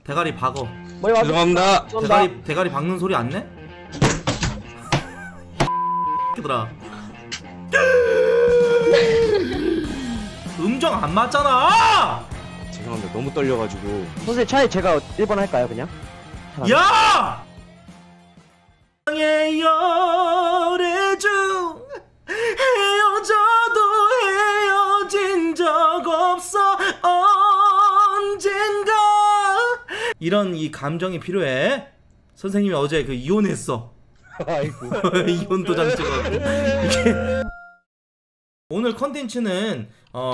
대가리 박어. 죄송합니다. 대가리 박는 소리 안 내? 얘들아. 음정 안 맞잖아. 죄송합니다. 너무 떨려가지고. 선생님 차에 제가 1번 할까요 그냥? 야! 사랑의 열애 중 헤어져도 헤어진 적 없어 언젠가 이런 이 감정이 필요해. 선생님이 어제 그 이혼했어. 아이고. 이혼 도장 찍어갖고 이게 오늘 컨텐츠는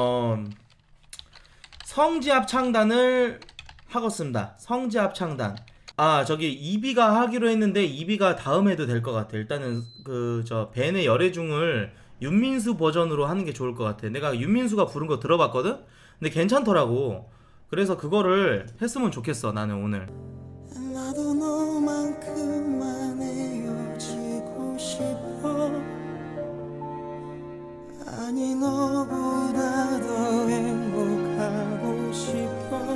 성지합 창단을 하겠습니다. 성지합 창단. 아 저기 이비가 하기로 했는데 이비가 다음 해도 될 것 같아. 일단은 그 저 벤의 열애중을 윤민수 버전으로 하는 게 좋을 것 같아. 내가 윤민수가 부른 거 들어봤거든? 근데 괜찮더라고. 그래서 그거를 했으면 좋겠어 나는 오늘. 나도 너만큼만 헤어지고 싶어. 아니 너보다 더 행복하고 싶어.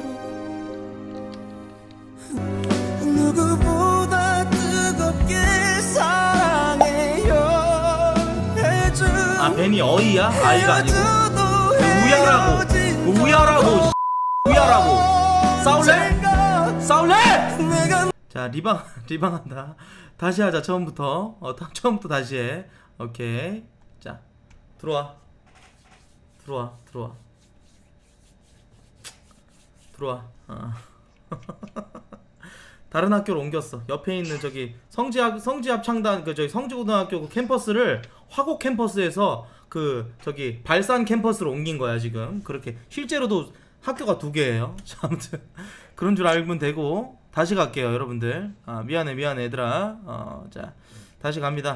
누구보다 뜨겁게 사랑해요 해줘. 아 벤이 어이야? 아이가 아니고 우야라고 우야라고 우야라고 싸울래? 싸울래? 자 리방한다. 다시 하자 처음부터. 처음부터 다시 해. 오케이. 자 들어와 다른 학교로 옮겼어. 옆에 있는 저기 성지합 창단 그 저기 성지고등학교 그 캠퍼스를 화곡 캠퍼스에서 그 저기 발산 캠퍼스로 옮긴 거야 지금. 그렇게 실제로도 학교가 2개예요. 아무튼 그런 줄 알면 되고. 다시 갈게요 여러분들. 아 미안해 얘들아. 자 다시 갑니다.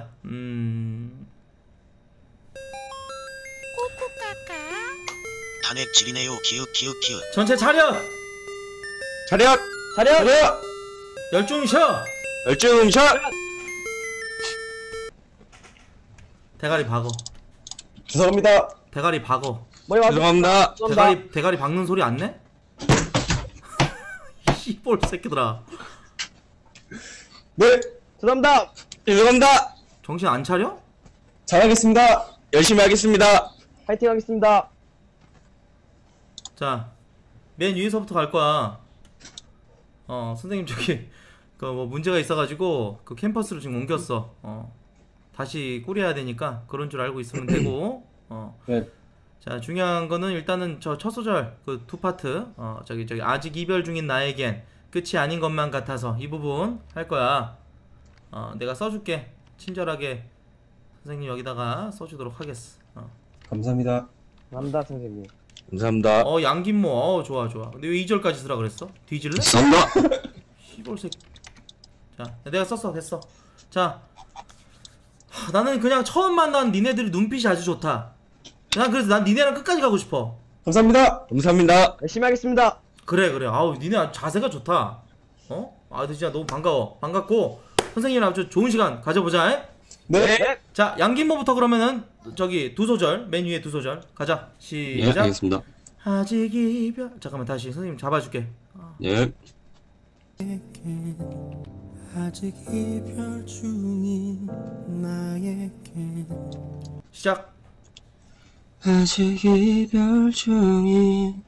탄핵질이네요. 기읍. 전체 차렷. 차렷. 열중 쉬어. 열중셔. 대가리 박어. 죄송합니다. 대가리 박어. 죄송합니다. 대가리 박는 소리 안 내? 씨볼 새끼들아. 네. 죄송합니다. 죄송합니다. 정신 안 차려? 잘하겠습니다. 열심히 하겠습니다. 파이팅 하겠습니다. 자, 맨 위에서부터 갈 거야. 선생님 저기 그 뭐 문제가 있어가지고 그 캠퍼스로 지금 옮겼어. 다시 꾸려야 되니까 그런 줄 알고 있으면 되고. 네. 자, 중요한 거는 일단은 저 첫 소절 그 2파트. 저기 아직 이별 중인 나에겐 끝이 아닌 것만 같아서 이 부분 할 거야. 내가 써줄게. 친절하게 선생님 여기다가 써주도록 하겠어. 감사합니다. 감사합니다 선생님. 감사합니다. 양김모. 좋아. 근데 왜 2절까지 쓰라 그랬어? 뒤질래? 감사합니다. 시골색. 자, 내가 썼어. 됐어. 자, 나는 그냥 처음 만난 니네들이 눈빛이 아주 좋다. 난 그래서 난 니네랑 끝까지 가고 싶어. 감사합니다. 열심히 하겠습니다. 그래. 아우 니네 아주 자세가 좋다. 아 진짜 너무 반갑고 선생님이랑 아주 좋은 시간 가져보자. 에? 네. 자, 양김모부터 그러면은 저기 2소절 맨 위에 2소절 가자. 시작. 예, 알겠습니다. 아직 이별. 잠깐만 다시 선생님 잡아줄게. 예. 아직 이별 중인 나에게 시작. 아직 이별 중인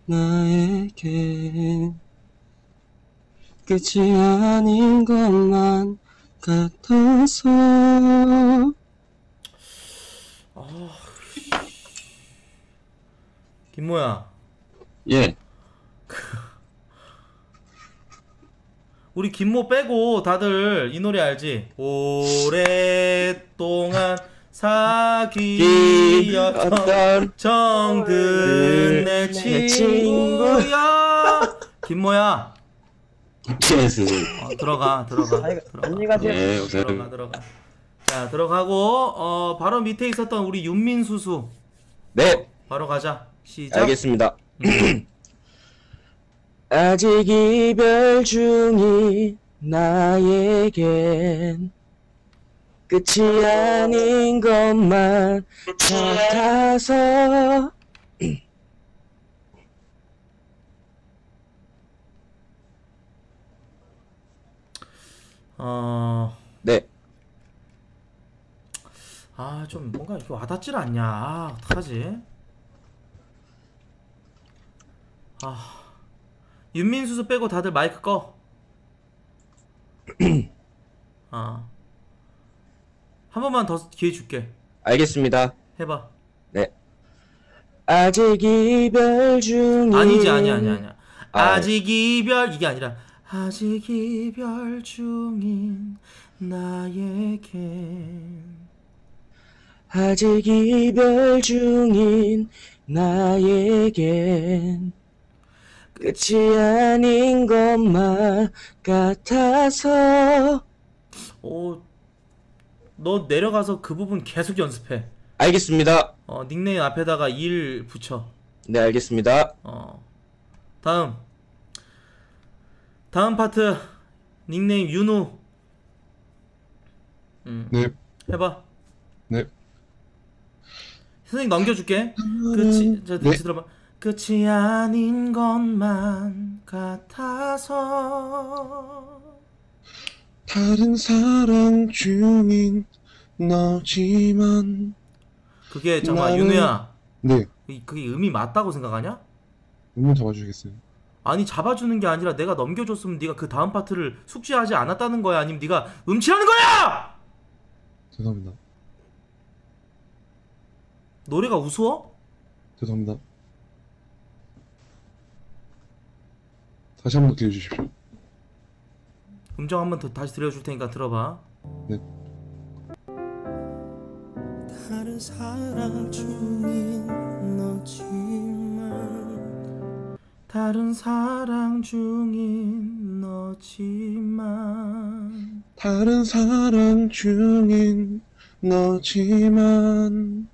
나에게 끝이 아닌 것만 같아서. 김모야. 예. 우리 김모 빼고 다들 이 노래 알지? 오랫동안 사귀었던 정든 내 친구야. 김모야. 예, 선생님. 들어가. 안녕히 가세요. 예, 들어가. 자, 들어가고 바로 밑에 있었던 우리 윤민수수. 네. 바로 가자. 시작. 알겠습니다. 아직 이별 중인 나에겐 끝이 아닌 것만 같아서. 네. 좀 뭔가 이렇게 와닿질 않냐. 어떡하지? 윤민수수 빼고 다들 마이크 꺼. 한 번만 더 기회 줄게. 알겠습니다. 해봐. 네. 아직 이별 중인. 아니지, 아니야. 아, 아직 이별, 이게 아니라, 아직 이별 중인 나에겐. 아직 이별 중인 나에겐 끝이 아닌 것만 같아서. 너 내려가서 그 부분 계속 연습해. 알겠습니다. 닉네임 앞에다가 1 붙여. 네, 알겠습니다. 다음 파트 닉네임 윤우. 네. 해봐. 네. 선생님 넘겨줄게. 끝이 다시 들어봐. 끝이 아닌 것만 같아서. 다른 사랑 중인 너지만. 그게 잠깐 나는- 윤우야. 네. 그게 음이 맞다고 생각하냐? 음문 잡아주시겠어요? 아니 잡아주는 게 아니라 내가 넘겨줬으면 네가 그 다음 파트를 숙지하지 않았다는 거야? 아니면 네가 음치라는 거야? 죄송합니다. 노래가 우스워? 죄송합니다. 다시 한 번 기회 주십시오. 음정 한 번 더 다시 들려줄 테니까 들어봐. 네. 다른 사랑 중인 너지만 다른 사랑 중인 너지만. 다른 사랑 중인 너지만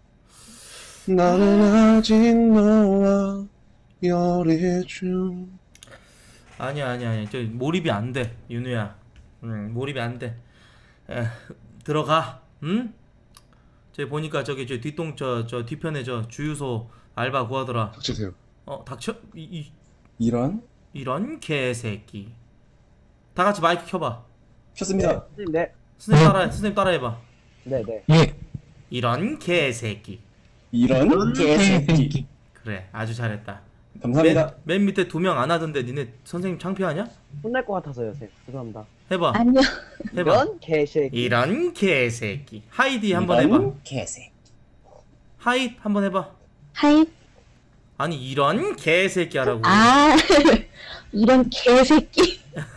나는 아직 너와 열애 중. 아니야. 저 몰입이 안 돼, 윤우야. 몰입이 안 돼. 들어가. 응? 저기 보니까 저기 저 뒤편에 저 주유소 알바 구하더라. 닥치세요. 닥쳐? 이런? 이런 개새끼. 다 같이 마이크 켜봐. 켰습니다. 선생님, 네. 선생님 따라해봐. 네네. 예. 이런 개새끼. 이런 개새끼. 그래, 아주 잘했다. 감사합니다. 맨 밑에 2명 안 하던데 니네 선생님 창피하냐? 혼날 것 같아서요, 선생님. 죄송합니다. 해봐. 아니요. 해봐. 이런 개새끼. 이런 개새끼. 하이디 한번 해봐. 개새끼. 하이 한번 해봐. 하이. 아니 이런 개새끼 하라고. 이런 개새끼.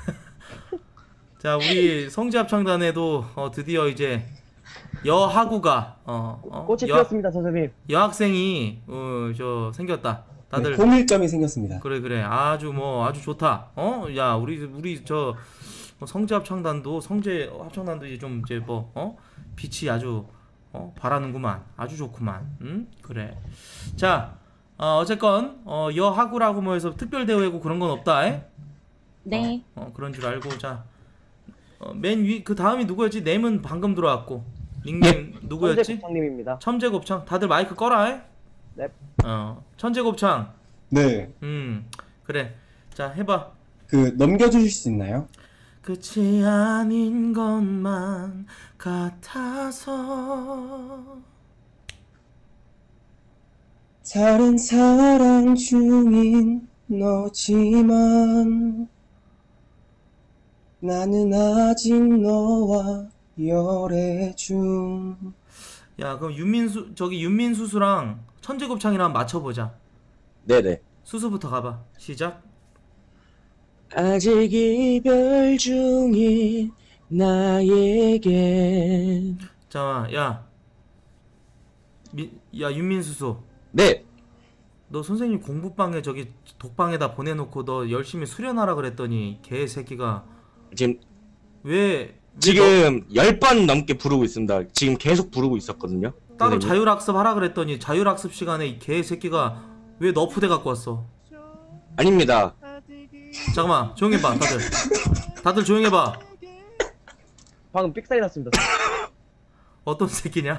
자, 우리 성지합창단에도 드디어 이제 여하구가 꽃이 피었습니다, 선생님. 여학생이 저 생겼다. 다들 통일점이 생겼습니다. 그래 아주 좋다. 야 우리 저 성지합창단도 성지합창단도 이제 좀 이제 빛이 아주 바라는구만. 아주 좋구만. 그래. 자, 어쨌건 여하구라고 해서 특별 대우하고 그런 건 없다. 네. 그런 줄 알고. 자, 맨 위 그 다음이 누구였지? 네임은 방금 들어왔고 닉네임 누구였지? 천재국장님입니다. 천재곱창. 다들 마이크 꺼라. 네. 천재곱창. 네. 그래. 자, 해봐. 넘겨주실 수 있나요? 끝이 아닌 것만 같아서. 다른 사랑 중인 너지만 나는 아직 너와 열애 중. 야, 그럼 윤민수수랑 천재곱창이랑 맞춰보자. 네네. 수수부터 가봐. 시작. 아직 이별 중인 나에겐. 잠깐만, 야, 윤민수수. 네. 너 선생님 공부방에 저기 독방에다 보내놓고 너 열심히 수련하라 그랬더니 개새끼가 지금 지금 10번 넘게 부르고 있습니다. 지금 계속 부르고 있었거든요. 따로 선생님. 자율학습 하라 그랬더니 자율학습 시간에 이 개새끼가 왜 너프대 갖고 왔어? 아닙니다. 잠깐만, 조용해봐. 다들 조용해봐. 방금 삑사리 났습니다. 어떤 새끼냐?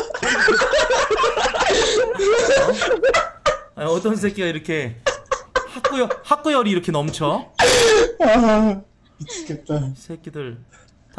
아니, 어떤 새끼가 이렇게 학구열이 이렇게 넘쳐? 미치겠다. 이 새끼들.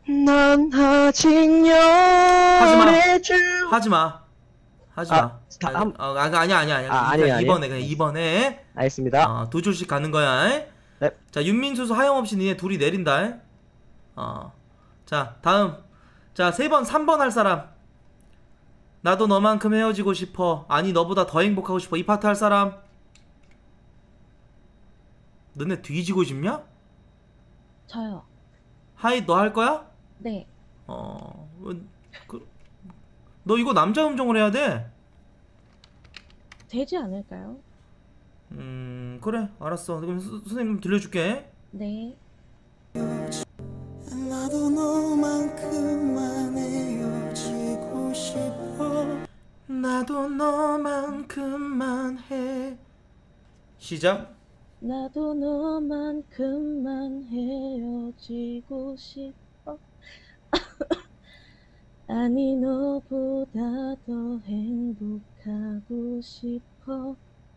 난 아직 하지마. 열의 줄. 하지마. 하지마. 다음. 아니야. 아니에요. 이번에 그냥 이번에 알겠습니다. 두 줄씩 가는 거야. 네. 자, 윤민수 하염없이 니네 둘이 내린다. 자, 다음. 자, 3번 할 사람. 나도 너만큼 헤어지고 싶어. 아니, 너보다 더 행복하고 싶어. 이 파트 할 사람. 너네 뒤지고 싶냐? 저요. 하이, 너 할 거야? 네. 너 이거 남자 음정을 해야 돼. 되지 않을까요? 그래, 알았어. 그럼 선생님 들려줄게. 네. 나도 너만큼만 헤어지고 싶어. 나도 너만큼만 해. 시작. 나도 너만큼만 헤어지고 싶어. 아니 너보다 더 행복하고 싶어.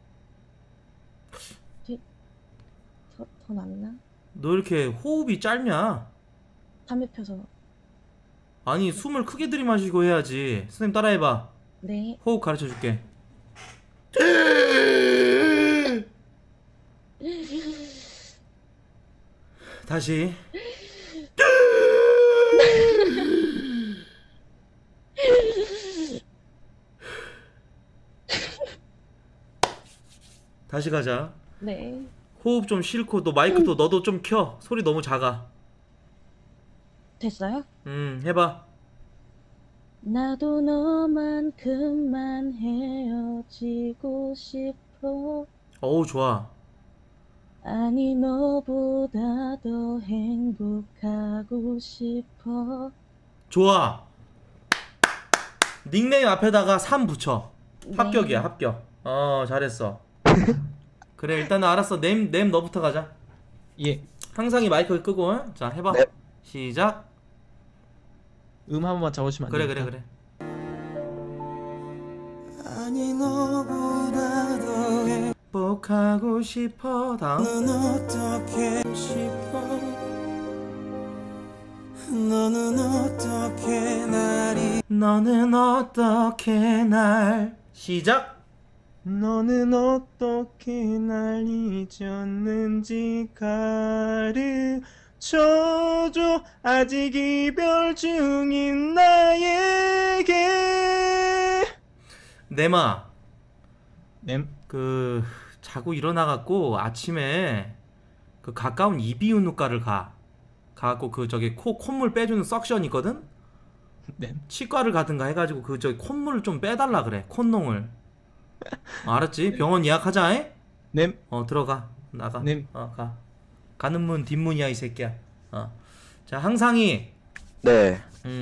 더 낫나? 너 이렇게 호흡이 짧냐? 담배 펴서. 아니, 숨을 크게 들이마시고 해야지. 선생님 따라해봐. 네. 호흡 가르쳐줄게. 다시. 다시 가자. 네. 호흡 좀 싫고 너 마이크도 너도 좀 켜. 소리 너무 작아. 됐어요? 해봐. 나도 너만큼만 헤어지고 싶어. 어우, 좋아. 아니 너보다 더 행복하고 싶어. 좋아. 닉네임 앞에다가 3 붙여. 네. 합격이야, 합격. 잘했어. 그래, 일단은 알았어. 네임 너부터 가자. 예. 항상이 마이크 끄고. 자, 해봐. 네. 시작. 한 번만 잡으시면 안 그래, 됩니까? 그래. 아니 너보다 더 행복하고 싶어. 다음. 넌 어떻게 싶어. 너는 어떻게 너는 어떻게 날. 시작. 너는 어떻게 날 잊었는지 가르쳐줘. 아직 이별 중인 나에게. 네마. 넴. 자고 일어나갖고 아침에 그 가까운 이비인후과를 가갖고 콧물 빼주는 석션 있거든? 넴. 치과를 가든가 해가지고 콧물을 좀 빼달라 그래. 콧농을. 알았지? 병원 예약하자. 넴. 들어가. 나가. 네. 가. 가는 문 뒷문이야 이 새끼야. 자, 항상이. 네.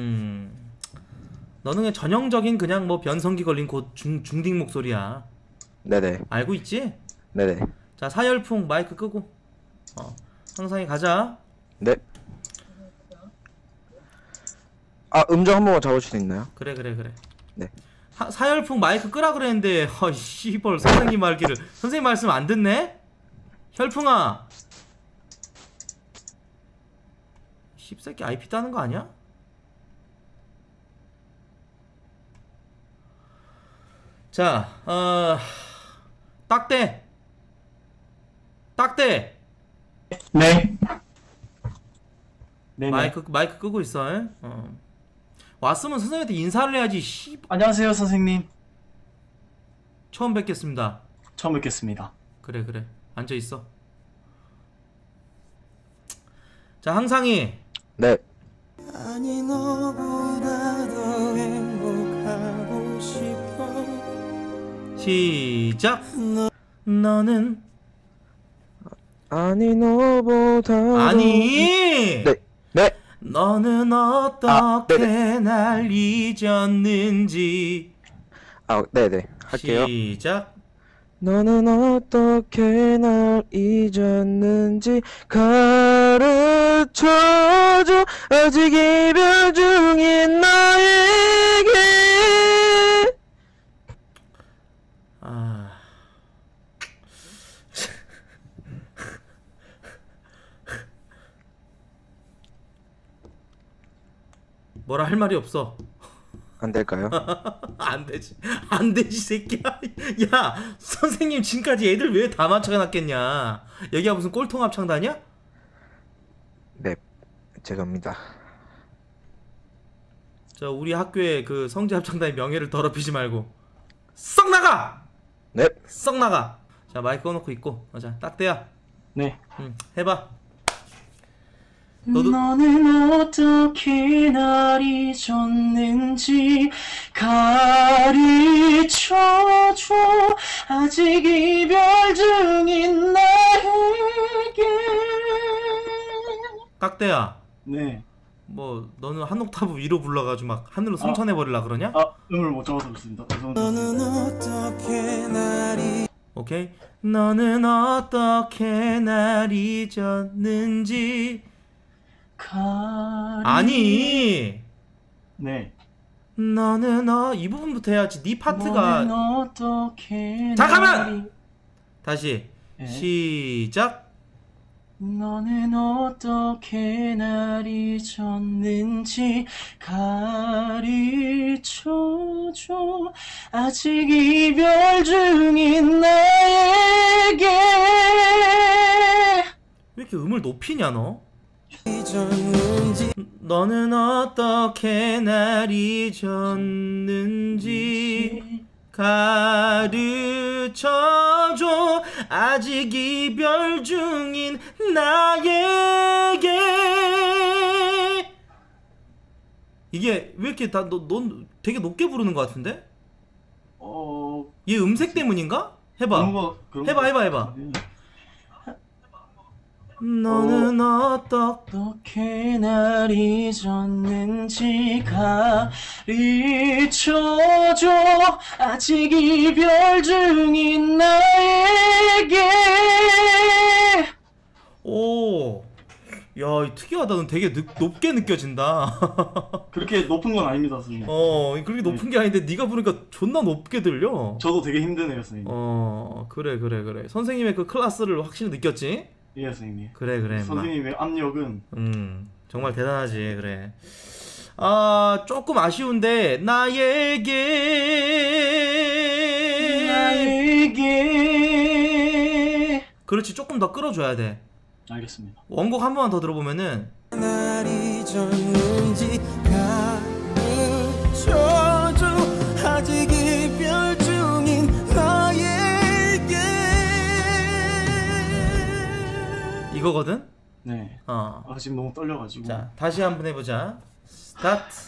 너는 그냥 전형적인 그냥 뭐 변성기 걸린 중딩 목소리야. 네네. 알고 있지? 네네. 자, 사열풍 마이크 끄고. 항상이 가자. 네. 아, 음정 한 번만 잡아줄 수 있나요? 그래. 네. 사열풍 마이크 끄라 그랬는데 씨벌 선생님 말귀를 선생님 말씀 안 듣네? 혈풍아, 씹새끼 IP 따는 거 아니야? 자, 딱대. 네. 네네. 마이크 끄고 있어. 왔으면 선생님한테 인사를 해야지. 안녕하세요, 선생님. 처음 뵙겠습니다. 처음 뵙겠습니다. 그래. 앉아 있어. 자, 항상이. 네. 아니 너보다 더 행복하고 싶어. 시작. 너는 아니 너보다 아니. 네. 네. 너는 어떻게 네네. 날 잊었는지. 네네. 할게요. 시작. 너는 어떻게 날 잊었는지 가르쳐줘. 아직 이별 중인 나에게. 뭐라 할 말이 없어. 안 될까요? 안 되지. 안 되지, 새끼야. 야, 선생님 지금까지 애들 왜 다 맞춰놨겠냐. 여기가 무슨 꼴통 합창단이야? 네, 죄송합니다. 자, 우리 학교의 그 성지 합창단의 명예를 더럽히지 말고 썩 나가! 네. 썩 나가! 자, 마이크 꺼놓고 있고. 자, 딱대야. 네. 해봐. 너도- 너는 어떻게 날 잊었는지 가르쳐줘. 아직 이별 중인 나에게. 딱대야. 네. 뭐 너는 한 옥타브 위로 불러가지고 막 하늘로 승천해버리려 그러냐? 아, 음을 못 잡아서 그렇습니다. 너는 어떻게 날 오케이. 너는 어떻게 날 잊었는지. 아니, 네. 너는 이 부분부터 해야지. 네 파트가. 너는 어떻게 잠깐만! 다시 네. 시작. 너는 어떻게 날 잊었는지 가르쳐줘. 아직 이별 중인 나에게. 왜 이렇게 음을 높이냐 너? 잊었는지 너는 어떻게 날 잊었는지 가르쳐줘. 아직 이별 중인 나에게. 이게 왜 이렇게 넌 되게 높게 부르는 것 같은데? 얘 음색 때문인가? 해봐. 해봐. 너는 어떻게 날 잊었는지 가르쳐줘. 아직 이별 중인 나에게. 오, 야, 특이하다. 넌 되게 높게 느껴진다. 그렇게 높은 건 아닙니다, 선생님. 그렇게 높은 게 아닌데 네가 부르니까 존나 높게 들려. 저도 되게 힘드네요, 선생님. 그래. 선생님의 그 클래스를 확실히 느꼈지? 예, 선생님. 그래. 선생님의 압력은 정말 대단하지. 그래. 조금 아쉬운데 나에게. 그렇지, 조금 더 끌어줘야 돼. 알겠습니다. 원곡 한 번만 더 들어보면은. 날 잊었는지 가르쳐줘. 아직 이별 중인 나에게. 이거거든? 네. 지금 너무 떨려가지고. 자, 다시 한번 해보자. 스타트.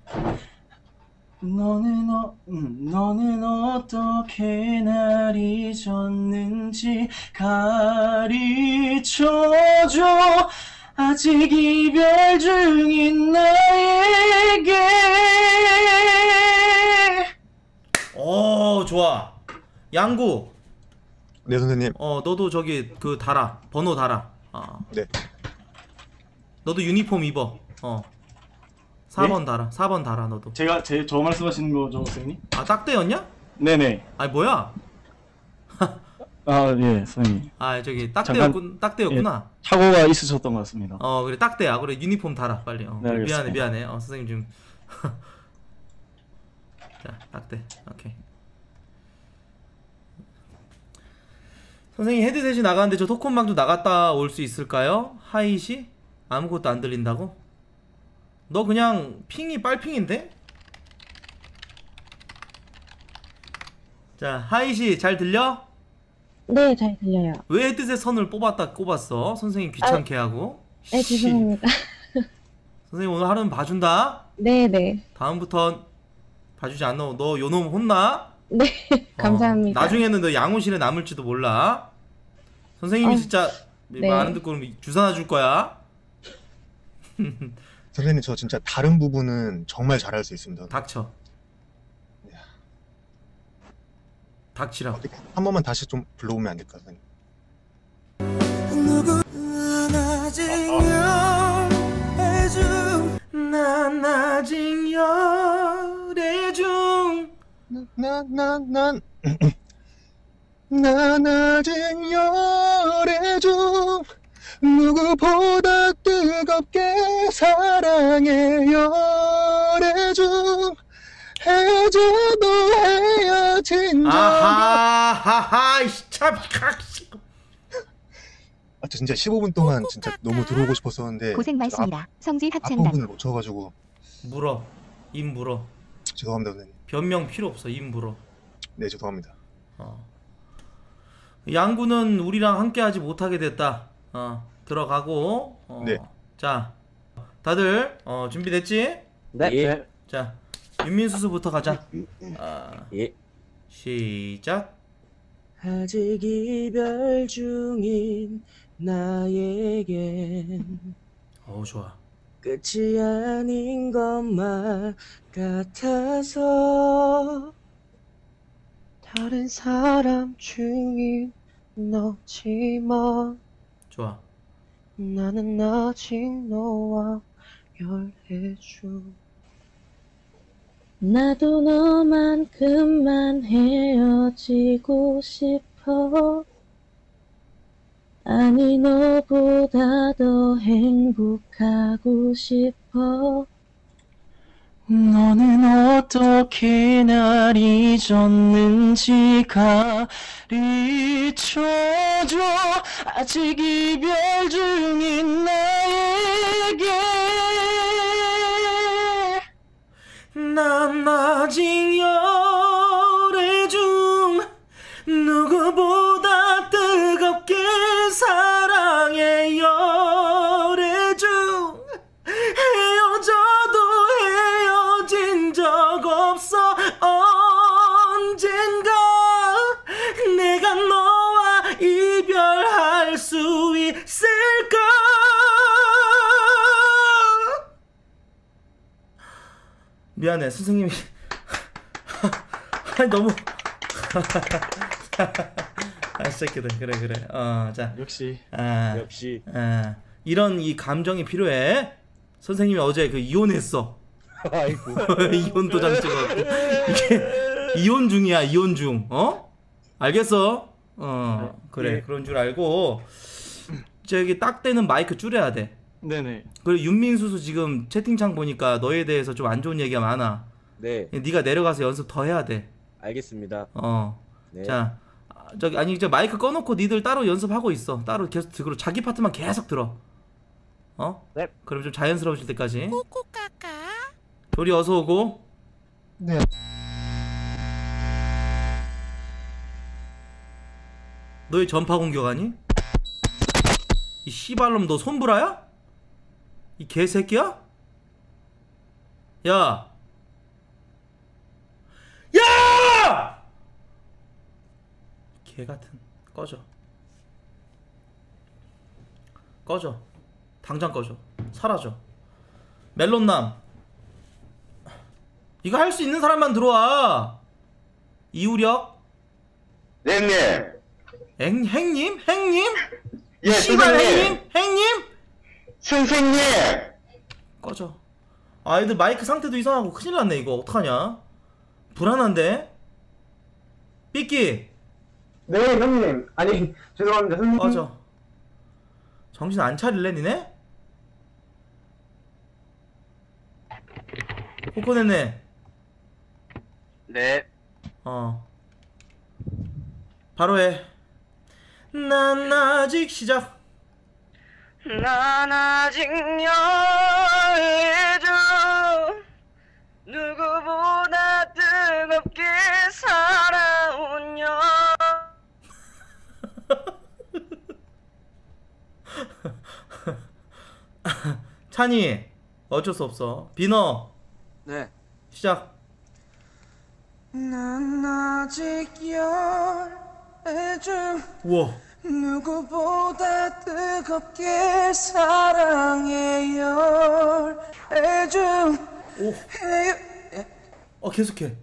너는 어떻게 날 잊었는지 가르쳐줘. 아직 이별 중인 나에게. 좋아. 양구. 네, 선생님. 너도 저기 그 달아. 번호 달아. 네. 너도 유니폼 입어. 4번 달아. 4번 달아 너도. 저 말씀하시는 거죠, 선생님? 딱대였냐? 네네. 아니 뭐야? 예, 선생님. 저기 딱대였구나. 착오가 있으셨던 것 같습니다. 그래, 딱대야. 그래, 유니폼 달아 빨리. 네, 알겠습니다. 미안해. 선생님 좀. 자, 딱대. 오케이. 선생님 헤드셋이 나가는데 저 토큰방도 나갔다 올 수 있을까요? 하이시? 아무것도 안 들린다고? 너 그냥 핑이 빨핑인데? 자, 하이시 잘 들려? 네, 잘 들려요. 왜 헤드셋 선을 꼽았어? 선생님 귀찮게 하고. 네, 죄송합니다. 선생님 오늘 하루는 봐준다. 네. 다음부턴 봐주지 않나? 너 요놈 혼나? 네, 감사합니다. 나중에는 너 양호실에 남을지도 몰라. 선생님이 진짜 네. 말 안 듣고 그러면 주사나 줄 거야. 선생님, 저 진짜 다른 부분은 정말 잘할 수 있습니다. 닥쳐. 닥치라고. 한 번만 다시 좀 불러보면 안 될까요, 선생님? 누구나 아직 열애 중. 난 아직 열애 중. 난 아직 열애 중. 누구보다 뜨겁게 사랑해요. 중 헤어져도 헤어진 적. 아하하하 참. 아, 저 진짜 15분 동안 진짜 너무 들어오고 싶었었는데 고생 많습니다. 성지 합창단. 앞부분을 놓쳐가지고 물어. 입 물어. 죄송합니다 선생님. 변명 필요 없어. 입 물어. 네 죄송합니다. 양구는 우리랑 함께하지 못하게 됐다. 들어가고. 네. 자, 다들 준비됐지? 네. 예. 자, 윤민수수부터 가자. 예. 시작. 아직 이별 중인 나에겐 좋아. 끝이 아닌 것만 같아서 다른 사람 중인 너지만 좋아. 나는 아직 너와 열애중. 나도 너만큼만 헤어지고 싶어. 아니 너보다 더 행복하고 싶어. 너는 어떻게 날 잊었는지 가르쳐줘. 아직 이별 중인 나에게 난 아직 열애 중 누구보다 뜨겁게 사랑해. 열애 중 헤어져도 헤어진 적 없어. 언젠가 내가 너와 이별할 수 있을까. 미안해 선생님이 아니 너무 새끼들. 그래 자 역시 역시. 이런 이 감정이 필요해. 선생님이 어제 그 이혼했어. 아이고. 이혼 도장 찍어갖고 이게 이혼 중이야. 이혼 중. 알겠어? 그래. 예. 그런 줄 알고 저기 딱 대는 마이크 줄여야 돼. 네네. 그리고 윤민수수 지금 채팅창 보니까 너에 대해서 좀 안 좋은 얘기가 많아. 네. 네가 내려가서 연습 더 해야 돼. 알겠습니다. 네. 자, 저기 아니 이제 마이크 꺼놓고 니들 따로 연습하고 있어. 따로 계속 그리고 자기 파트만 계속 들어. 네. 그럼 좀 자연스러워질 때까지. 조리 어서 오고. 네. 너희 전파 공격하니? 이 씨발놈 너 손브라야? 이 개새끼야? 야! 야! 개같은. 꺼져. 꺼져. 당장 꺼져. 사라져. 멜론남. 이거 할 수 있는 사람만 들어와. 이우력. 네, 행님? 행님? 예, 씨발 선생님. 행님? 행님? 선생님. 꺼져. 아, 애들 마이크 상태도 이상하고 큰일 났네. 이거 어떡하냐? 불안한데? 삐끼. 네, 형님. 아니, 죄송합니다, 선생님. 꺼져. 정신 안 차릴래 니네? 코코네네. 네. 바로 해. 난 아직 시작. 난 아직 열애중 누구보다 뜨겁게 살아온 여. 찬이 어쩔 수 없어. 비너 네. 시작. 난 아직 열애중 우와. 누구보다 뜨겁게 사랑해 열애중. 계속해.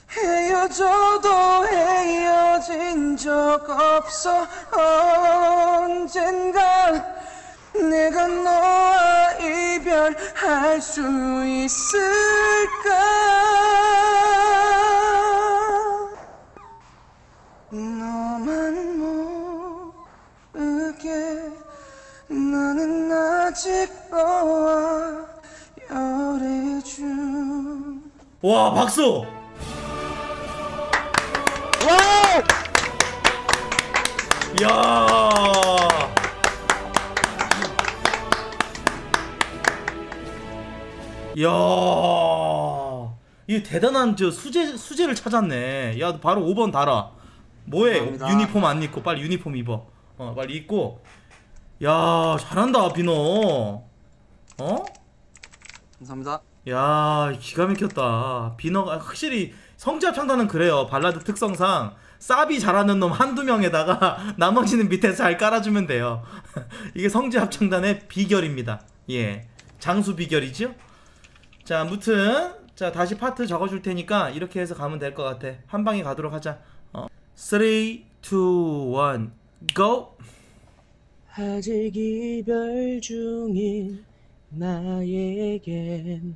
헤어져도 헤어진 적 없어. 언젠가 내가 너와 이별할 수 있을까. 너만 모르게 너 와 박수. 와우! 야. 야. 이 대단한 저 수제를 찾았네. 야 바로 5번 달아. 뭐해? 감사합니다. 유니폼 안 입고 빨리 유니폼 입어. 빨리 입고. 야 잘한다 비너. 감사합니다. 야 기가 막혔다. 비너가 확실히 성지합창단은 그래요. 발라드 특성상 사비 잘하는 놈 한두 명에다가 나머지는 밑에서 잘 깔아주면 돼요. 이게 성지합창단의 비결입니다. 예, 장수 비결이죠. 자 아무튼 자 다시 파트 적어줄 테니까 이렇게 해서 가면 될 것 같아. 한 방에 가도록 하자. 3, 2, 1 GO. 아직 이별 중인 나에겐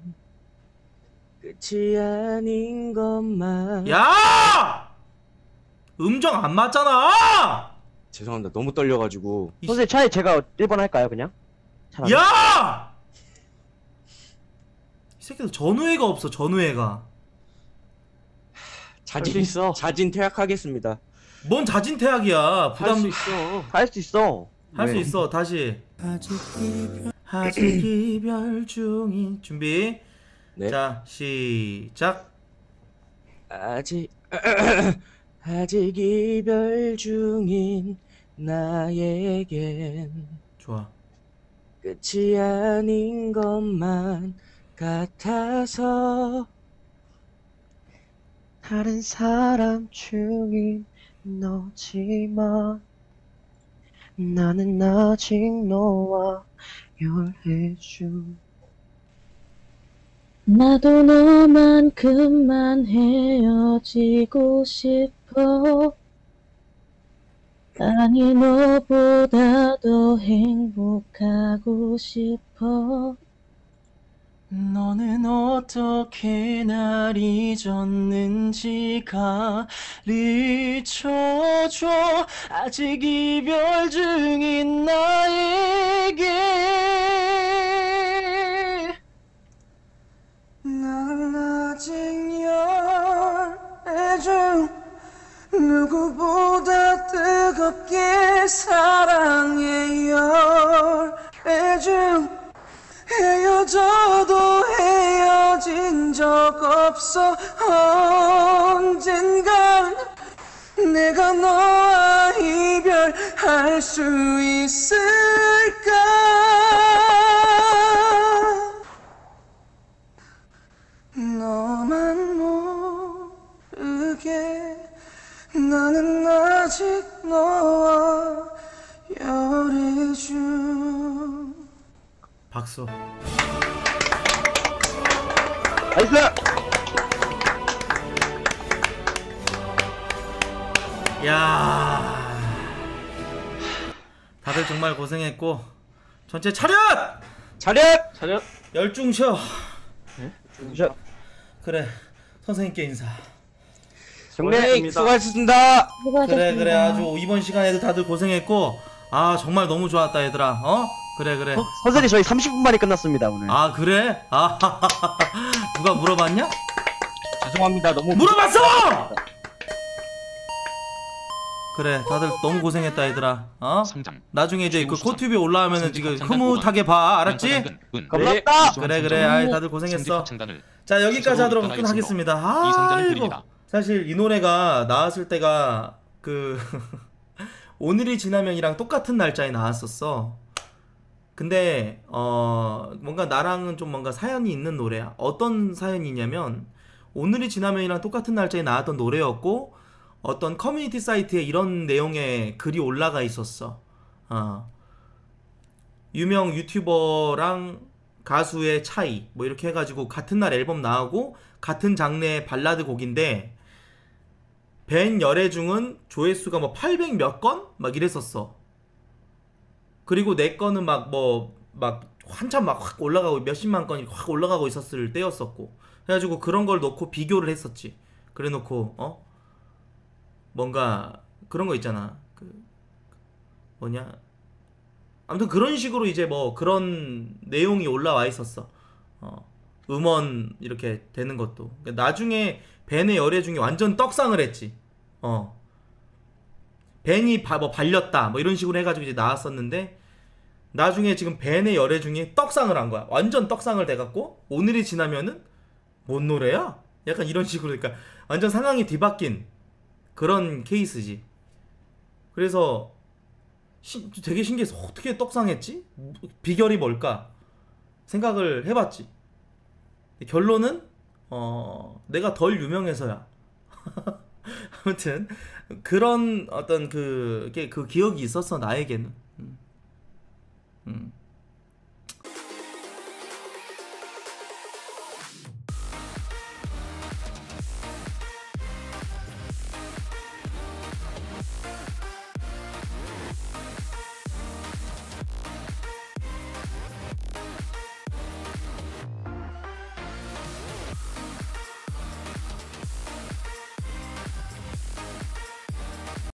끝이 아닌 것만. 야! 음정 안 맞잖아! 죄송합니다. 너무 떨려가지고. 선생님 차라리 제가 1번 할까요 그냥? 야! 이 새끼들 전우회가 없어. 전우회가. 자진 퇴학하겠습니다. 뭔 자진퇴학이야. 부담. 할 수 있어. 할 수 있어. 할 수 네. 있어. 다시. 아직 이별 중인. 준비. 네. 자 시작. 아직 이별 중인 나에겐 좋아. 끝이 아닌 것만 같아서 다른 사람 중인 너지만 나는 아직 너와 열해준. 나도 너만큼만 헤어지고 싶어. 아니 너보다 더 행복하고 싶어. 너는 어떻게 날 잊었는지 가르쳐줘. 아직 이별 중인 나에게 난 아직 열애중 누구보다 뜨겁게 사랑해 열애중 헤어져도 헤어진 적 없어. 언젠간 내가 너와 이별할 수 있을까. 너만 모르게 나는 아직 너와 열애중. 박수. 나이스. 야. 다들 정말 고생했고 전체 차렷! 차렷. 열중 쉬어. 저 그래 선생님께 인사. 정리 수고하셨습니다. 그래 아주 이번 시간에도 다들 고생했고 아 정말 너무 좋았다 얘들아. 그래 선생님 저희 30분 만에 끝났습니다 오늘. 아 그래? 아 누가 물어봤냐? 죄송합니다. 너무 물어봤어! 그래 다들 너무 고생했다 얘들아. 나중에 이제 그 코튜브에 올라오면은 지금 흐뭇하게 봐. 알았지? 고맙다. 그래 아이 다들 고생했어. 자 여기까지 하도록 하겠습니다. 아이고 사실 이 노래가 나왔을 때가 그 오늘이 지나면이랑 똑같은 날짜에 나왔었어. 근데 뭔가 나랑은 좀 뭔가 사연이 있는 노래야. 어떤 사연이냐면 오늘이 지나면이랑 똑같은 날짜에 나왔던 노래였고 어떤 커뮤니티 사이트에 이런 내용의 글이 올라가 있었어. 유명 유튜버랑 가수의 차이 뭐 이렇게 해가지고 같은 날 앨범 나오고 같은 장르의 발라드 곡인데 벤 열애중은 조회수가 뭐 800 몇 건? 막 이랬었어. 그리고 내 거는 막 한참 막 확 올라가고 몇십만 건이 확 올라가고 있었을 때였었고 그래가지고 그런 걸 놓고 비교를 했었지. 그래 놓고 뭔가 그런 거 있잖아. 그 뭐냐 아무튼 그런 식으로 이제 뭐 그런 내용이 올라와 있었어. 음원 이렇게 되는 것도. 그러니까 나중에 벤의 열애 중에 완전 떡상을 했지. 벤이 뭐 발렸다 뭐 이런 식으로 해가지고 이제 나왔었는데, 나중에 지금 벤의 열애 중에 떡상을 한 거야. 완전 떡상을 돼갖고 오늘이 지나면은 뭔 노래야? 약간 이런 식으로. 그러니까 완전 상황이 뒤바뀐 그런 케이스지. 그래서 되게 신기해서 어떻게 떡상했지? 비결이 뭘까? 생각을 해봤지. 결론은 내가 덜 유명해서야. 아무튼 그런 어떤 그 기억이 있었어 나에게는.